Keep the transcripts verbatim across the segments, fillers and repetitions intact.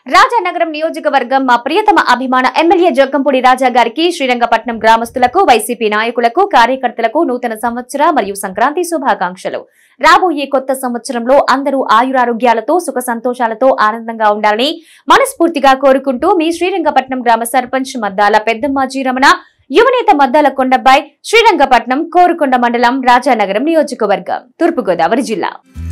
రాజానగరం నియోజకవర్గం మా ప్రియతమ అభిమాన ఎమ్మెల్యే జగ్గంపూడి రాజా గారికి శ్రీరంగపట్నం గ్రామస్తులకు వైసీపీ నాయకులకు కార్యకర్తలకు నూతన సంవత్సర మరియు సంక్రాంతి శుభాకాంక్షలు. రాబోయే కొత్త సంవత్సరంలో అందరూ ఆయురారోగ్యాలతో సుఖ సంతోషాలతో ఆనందంగా ఉండాలని మనస్ఫూర్తిగా కోరుకుంటూ మీ శ్రీరంగపట్నం గ్రామ సర్పంచ్ మద్దాల పెద్దమ్మాజీ రమణ, యువనేత మద్దాల కొండబ్బాయ్, శ్రీరంగపట్నం కోరుకొండ మండలం రాజానగరం నియోజకవర్గం, తూర్పుగోదావరి జిల్లా.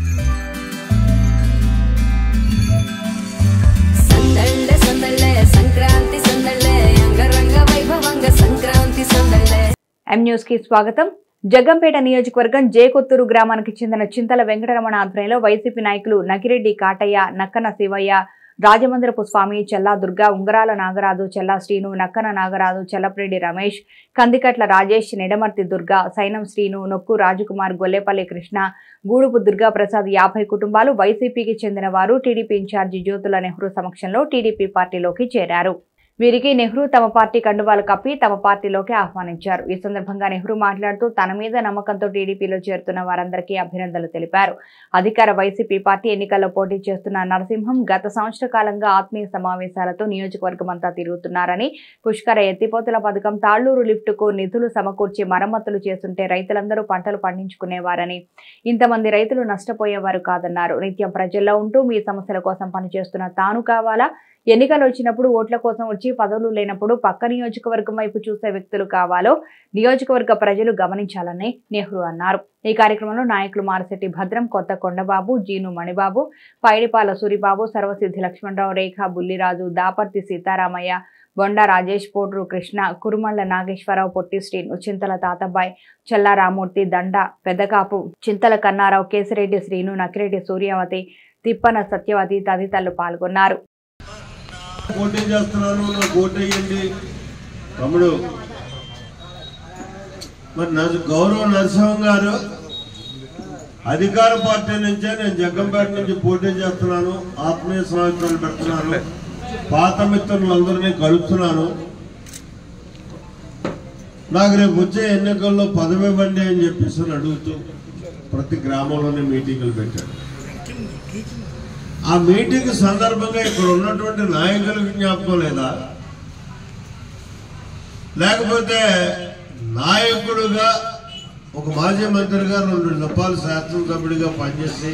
ఎం న్యూస్ కి స్వాగతం. జగ్గంపేట నియోజకవర్గం జేకొత్తూరు గ్రామానికి చెందిన చింతల వెంకటరమణ ఆధ్వర్యంలో వైసీపీ నాయకులు నకిరెడ్డి కాటయ్య, నక్కన శివయ్య, రాజమందిరపు స్వామి, చెల్లా దుర్గా, ఉంగరాల నాగరాజు, చెల్లా శ్రీను, నక్కన నాగరాజు, చెల్లప్రెడ్డి రమేష్, కందికట్ల రాజేష్, నిడమర్తి దుర్గా, సైనం శ్రీను, నొక్కు రాజకుమార్, గొల్లేపల్లి కృష్ణ, గూడుపు దుర్గా ప్రసాద్ యాభై కుటుంబాలు వైసీపీకి చెందిన వారు టీడీపీ ఇన్ఛార్జి జ్యోతుల నెహ్రూ సమక్షంలో టీడీపీ పార్టీలోకి చేరారు. వీరికి నెహ్రూ తమ పార్టీ కండువాలు కప్పి తమ పార్టీలోకి ఆహ్వానించారు. ఈ సందర్భంగా నెహ్రూ మాట్లాడుతూ తన మీద నమ్మకంతో టీడీపీలో చేరుతున్న వారందరికీ అభినందనలు తెలిపారు. అధికార వైసీపీ పార్టీ ఎన్నికల్లో పోటీ చేస్తున్న నరసింహం గత సంవత్సర కాలంగా ఆత్మీయ సమావేశాలతో నియోజకవర్గం అంతా తిరుగుతున్నారని, పుష్కర ఎత్తిపోతల పథకం, తాళ్లూరు లిఫ్టుకు నిధులు సమకూర్చి మరమ్మతులు చేస్తుంటే రైతులందరూ పంటలు పండించుకునేవారని, ఇంతమంది రైతులు నష్టపోయేవారు కాదన్నారు. నిత్యం ప్రజల్లో ఉంటూ మీ సమస్యల కోసం పనిచేస్తున్న తాను కావాలా, ఎన్నికలు వచ్చినప్పుడు ఓట్ల కోసం వచ్చి పదవులు లేనప్పుడు పక్క నియోజకవర్గం వైపు చూసే వ్యక్తులు కావాలో నియోజకవర్గ ప్రజలు గమనించాలని నెహ్రూ అన్నారు. ఈ కార్యక్రమంలో నాయకులు మారశెట్టి భద్రం, కొత్త కొండబాబు, జీను మణిబాబు, పైడిపాల సూరిబాబు, సర్వసిద్ధి లక్ష్మణరావు, రేఖ బుల్లిరాజు, దాపర్తి సీతారామయ్య, బొండ రాజేష్, పోడ్రు కృష్ణ, కురుమళ్ల నాగేశ్వరరావు, పొట్టి శ్రీను, చింతల తాతబ్బాయి, చల్లా రామూర్తి, దండ పెద్దకాపు, చింతల కన్నారావు, కేసిరెడ్డి శ్రీను, నకిరెడ్డి సూర్యవతి, తిప్పన సత్యవతి తదితరులు పాల్గొన్నారు. పోటీ చేస్తున్నాను, నాకు ఓటేయండి తమ్ముడు. మరి గౌరవ నరసింహం గారు అధికార పార్టీ నుంచే నేను జగ్గంపేట నుంచి పోటీ చేస్తున్నాను, ఆత్మీయ సమావేశాలు పెడుతున్నాను, పాత మిత్రులందరినీ కలుపుతున్నాను, నాకు రేపు వచ్చే ఎన్నికల్లో పదవి ఇవ్వండి అని చెప్పేసి అడుగుతూ ప్రతి గ్రామంలోనే మీటింగులు పెట్టాడు. ఆ మీటింగ్ సందర్భంగా ఇక్కడ ఉన్నటువంటి నాయకులకు జ్ఞాపకం లేదా, లేకపోతే నాయకుడుగా ఒక మాజీ మంత్రిగా రెండు దఫాలు శాసనసభ్యుడిగా పనిచేసి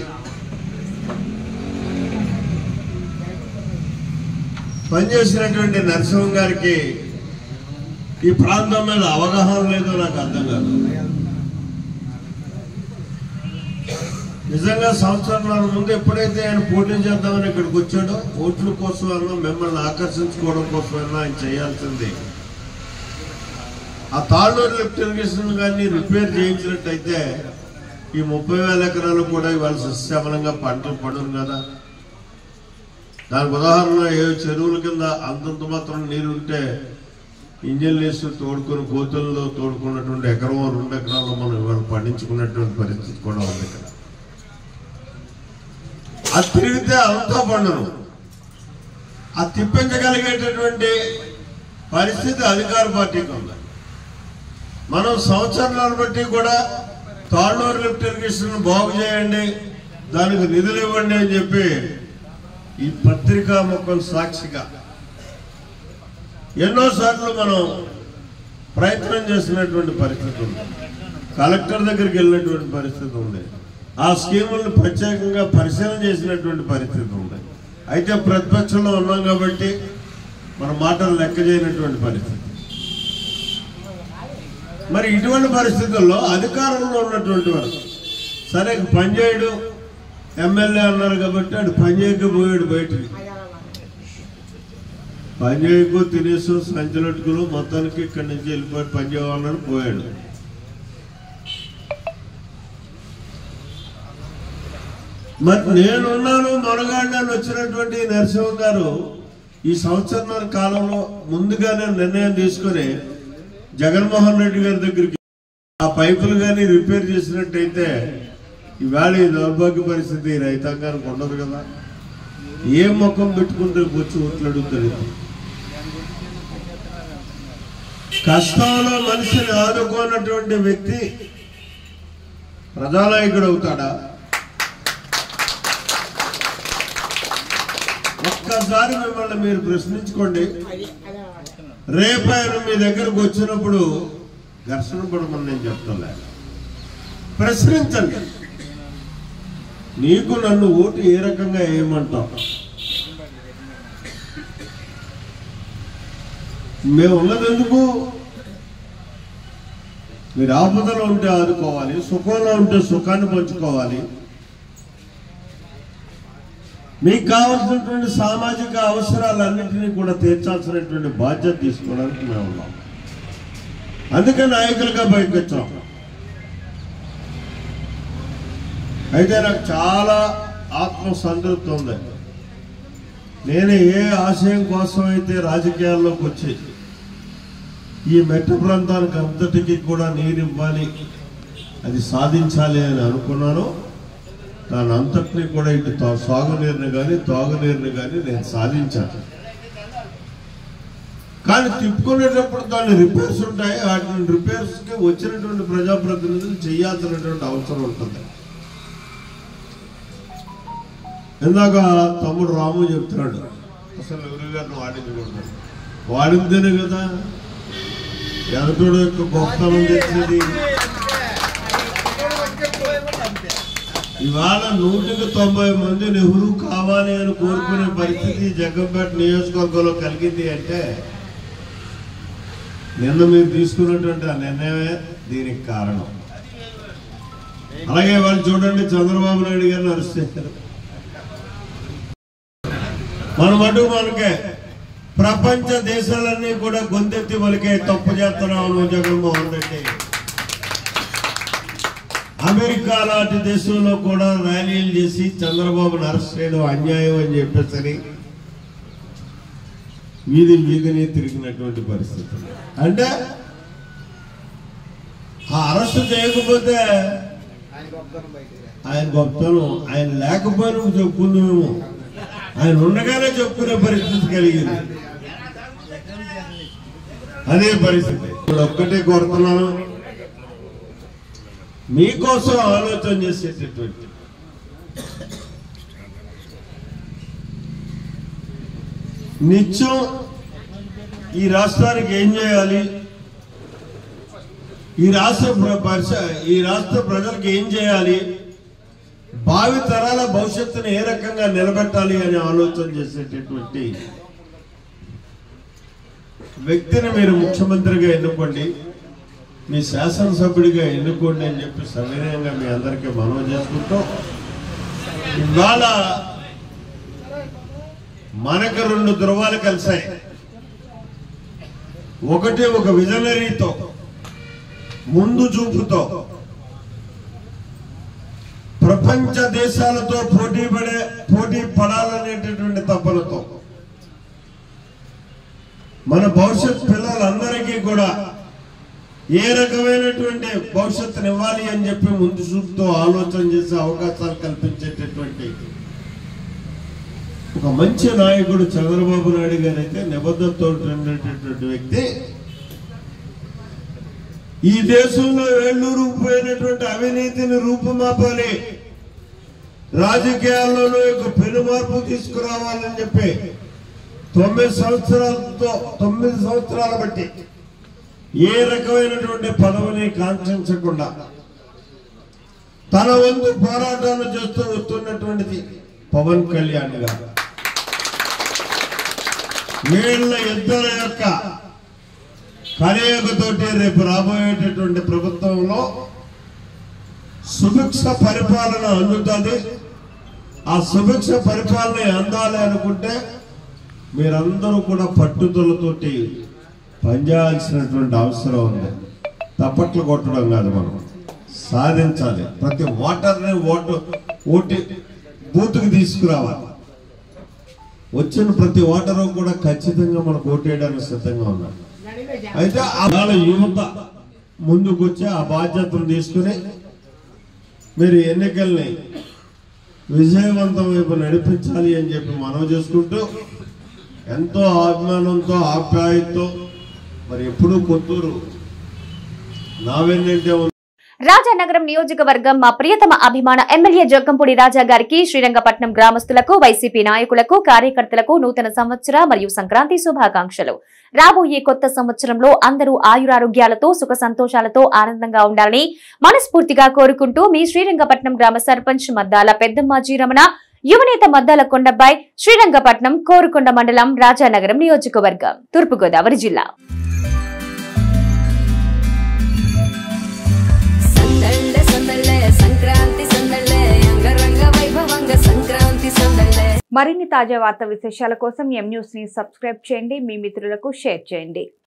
పనిచేసినటువంటి నరసింహం గారికి ఈ ప్రాంతం మీద అవగాహన లేదో నాకు అర్థం కాదు. నిజంగా సంవత్సరాల ముందు ఎప్పుడైతే ఆయన పోటీ చేద్దామని ఇక్కడికి వచ్చాడో ఓట్ల కోసమైనా మిమ్మల్ని ఆకర్షించుకోవడం కోసమైనా ఆయన చేయాల్సింది ఆ తాళ్ళూరు లిఫ్ట్ ఇరిగేషన్ కానీ రిపేర్ చేయించినట్టయితే ఈ ముప్పై వేల ఎకరాలు కూడా ఇవాళ సస్యమలంగా పంటలు పడును కదా. దానికి ఉదాహరణ ఏ చెరువుల కింద అంతంత మాత్రం నీరు ఉంటే ఇంజన్లు వేసి తోడుకొని గోతుల్లో తోడుకున్నటువంటి ఎకరం రెండు ఎకరాల్లో మనం ఇవాళ పండించుకున్నటువంటి పరిస్థితి కూడా ఉంది ఇక్కడ. అది తిరిగితే అంతా పండును. అది తిప్పించగలిగేటటువంటి పరిస్థితి అధికార పార్టీకి ఉంది. మనం సంవత్సరాలను బట్టి కూడా తాళ్ళూరు లిఫ్ట్ ఇరిగేషన్ బాగు చేయండి, దానికి నిధులు ఇవ్వండి అని చెప్పి ఈ పత్రికా ముఖం సాక్షిగా ఎన్నోసార్లు మనం ప్రయత్నం చేసినటువంటి పరిస్థితి ఉంది. కలెక్టర్ దగ్గరికి వెళ్ళినటువంటి పరిస్థితి ఉంది. ఆ స్కీములను ప్రత్యేకంగా పరిశీలన చేసినటువంటి పరిస్థితి ఉంది. అయితే ప్రతిపక్షంలో ఉన్నాం కాబట్టి మన మాటలు లెక్క చేయనటువంటి పరిస్థితి. మరి ఇటువంటి పరిస్థితుల్లో అధికారంలో ఉన్నటువంటి వారు సరే పనిచేయడు ఎమ్మెల్యే అన్నారు కాబట్టి అటు పనిచేయకపోయాడు, బయటికి పనిచేయకు తినేసు సంచలట్టుకులు మొత్తానికి ఇక్కడి నుంచి వెళ్ళిపోయి పనిచేయాలని పోయాడు. మరి నేనున్నాను మనగాడిని వచ్చినటువంటి నరసింహం గారు ఈ సంవత్సరాల కాలంలో ముందుగానే నిర్ణయం తీసుకుని జగన్మోహన్ రెడ్డి గారి దగ్గరికి ఆ పైపులు కానీ రిపేర్ చేసినట్టయితే ఈవేళ ఈ దౌర్భాగ్య పరిస్థితి రైతాంగానికి ఉండదు కదా. ఏ ముఖం పెట్టుకుంటే వచ్చి ఓట్లు అడుగుతాడు. కష్టంలో మనిషిని ఆదుకోనటువంటి వ్యక్తి ప్రజానాయకుడు అవుతాడా? ఒక్క ఒక్కసారి మిమ్మల్ని మీరు ప్రశ్నించుకోండి. రేపు ఆయన మీ దగ్గరకు వచ్చినప్పుడు ఘర్షణ పడమని నేను చెప్తాను. ప్రశ్నించండి. నీకు నన్ను ఓటు ఏ రకంగా వేయమంటావు? మేము ఉన్నది ఎందుకు? మీరు ఆపదలో ఉంటే ఆదుకోవాలి, సుఖంలో ఉంటే సుఖాన్ని పంచుకోవాలి, మీకు కావాల్సినటువంటి సామాజిక అవసరాలన్నింటినీ కూడా తీర్చాల్సినటువంటి బాధ్యత తీసుకోవడానికి మేము ఉన్నాం. అందుకే నాయకులుగా బయటకు వచ్చాం. అయితే నాకు చాలా ఆత్మసంతృప్తి ఉంది. నేను ఏ ఆశయం కోసం అయితే రాజకీయాల్లోకి వచ్చి ఈ మెట్ట ప్రాంతానికి అంతటికి కూడా నీరు ఇవ్వాలి, అది సాధించాలి అని అనుకున్నాను. దాని అంతటినీ కూడా ఇటు సాగునీరుని కానీ తాగునీరుని కానీ నేను సాధించాను. కానీ తిప్పుకునేటప్పుడు దాని రిపేర్స్ ఉంటాయి. వాటిని రిపేర్స్కి వచ్చినటువంటి ప్రజాప్రతినిధులు చేయాల్సినటువంటి అవసరం ఉంటుంది. ఇందాక తమ్ముడు రాము చెప్తున్నాడు, అసలు ఎవరి గారిని వాడించకూడదు. వాడిందేనే కదా ఎనతోడు యొక్క గొప్పతనం తెచ్చేది. ఇవాళ నూటికి తొంభై మంది నెహ్రూ కావాలి అని కోరుకునే పరిస్థితి జగ్గంపేట నియోజకవర్గంలో కలిగింది అంటే నిన్న మీరు తీసుకున్నటువంటి ఆ నిర్ణయమే దీనికి కారణం. అలాగే వాళ్ళు చూడండి, చంద్రబాబు నాయుడు గారిని అరెస్ట్ చేశారు. మన మటు మనకే ప్రపంచ దేశాలన్నీ కూడా గొంతెత్తి మనకే తప్పు చేస్తున్నాము జగన్మోహన్ రెడ్డి. అమెరికా లాంటి దేశంలో కూడా ర్యాలీలు చేసి చంద్రబాబును అరెస్ట్ చేయడం అన్యాయం అని చెప్పేసరి వీధి వీధిని తిరిగినటువంటి పరిస్థితి. అంటే ఆ అరెస్ట్ చేయకపోతే ఆయన గొప్పతనం, ఆయన లేకపోయినా చెప్పుకుందామేమో, ఆయన ఉండగానే చెప్పుకునే పరిస్థితి కలిగింది. అదే పరిస్థితి. ఇప్పుడు ఒక్కటే కోరుతున్నాను, మీకోసం ఆలోచన చేసేటటువంటి నిత్యం ఈ రాష్ట్రానికి ఏం చేయాలి, ఈ రాష్ట్ర ఈ రాష్ట్ర ప్రజలకు ఏం చేయాలి, భావి తరాల భవిష్యత్తును ఏ రకంగా నిలబెట్టాలి అని ఆలోచన చేసేటటువంటి వ్యక్తిని మీరు ముఖ్యమంత్రిగా ఎన్నుకోండి, మీ శాసనసభ్యుడిగా ఎన్నుకోండి అని చెప్పి సవినయంగా మీ అందరికీ మనవి చేసుకుంటూ, ఇవాళ మనకు రెండు ధృవాలు కలిశాయి. ఒకటి ఒక విజనరీతో, ముందు చూపుతో, ప్రపంచ దేశాలతో పోటీ పడే పోటీ పడాలనేటటువంటి తపనతో మన భవిష్యత్ పిల్లలందరికీ కూడా ఏ రకమైనటువంటి భవిష్యత్తుని ఇవ్వాలి అని చెప్పి ముందు చూపుతో ఆలోచన చేసే అవకాశాలు కల్పించేటటువంటి ఒక మంచి నాయకుడు చంద్రబాబు నాయుడు గారు అయితే నిబద్ధతతో ఉండేటటువంటి వ్యక్తి. ఈ దేశంలో వేళ్ళూరు పోయినటువంటి అవినీతిని రూపుమాపాలి, రాజకీయాల్లోనూ ఒక పెను మార్పు తీసుకురావాలని చెప్పి తొమ్మిది సంవత్సరాలతో తొమ్మిది సంవత్సరాల బట్టి ఏ రకమైనటువంటి పదవిని కాంక్షించకుండా తన వంతు పోరాటాలు చేస్తూ వస్తున్నటువంటిది పవన్ కళ్యాణ్ గారు. వీళ్ళ ఇద్దరు యొక్క కలయికతోటి రేపు రాబోయేటటువంటి ప్రభుత్వంలో సుభిక్ష పరిపాలన అందుతుంది. ఆ సుభిక్ష పరిపాలన అందాలి అనుకుంటే మీరందరూ కూడా పట్టుదలతోటి పనిచేయాల్సినటువంటి అవసరం ఉంది. తప్పట్లు కొట్టడం కాదు, మనం సాధించాలి. ప్రతి ఓటర్ని ఓటు ఓటి బూత్కి తీసుకురావాలి. వచ్చిన ప్రతి ఓటరు కూడా ఖచ్చితంగా మనకు ఓటేయడానికి సిద్ధంగా ఉన్నారు. అయితే వాళ్ళ యువత ముందుకు వచ్చి ఆ బాధ్యతను తీసుకుని మీరు ఎన్నికల్ని విజయవంతం వైపు నడిపించాలి అని చెప్పి మనవి చేసుకుంటూ, ఎంతో అభిమానంతో ఆప్యాయతతో మరి ఎప్పుడూ కొత్తూరు నావెన్నంటే రాజానగరం నియోజకవర్గం మా ప్రియతమ అభిమాన ఎమ్మెల్యే జగ్గంపూడి రాజా గారికి శ్రీరంగపట్నం గ్రామస్తులకు వైసీపీ నాయకులకు కార్యకర్తలకు నూతన సంవత్సర మరియు సంక్రాంతి శుభాకాంక్షలు. రాబోయే కొత్త సంవత్సరంలో అందరూ ఆయురారోగ్యాలతో సుఖ సంతోషాలతో ఆనందంగా ఉండాలని మనస్ఫూర్తిగా కోరుకుంటూ మీ శ్రీరంగపట్నం గ్రామ సర్పంచ్ మద్దాల పెద్దమ్మాజీ రమణ, యువనేత మద్దాల కొండబ్బాయ్, శ్రీరంగపట్నం కోరుకొండ మండలం, రాజానగరం నియోజకవర్గం, తూర్పుగోదావరి జిల్లా. మరిన్ని తాజా వార్తా విశేషాల కోసం ఎం న్యూస్ ని సబ్స్క్రైబ్ చేయండి, మీ మిత్రులకు షేర్ చేయండి.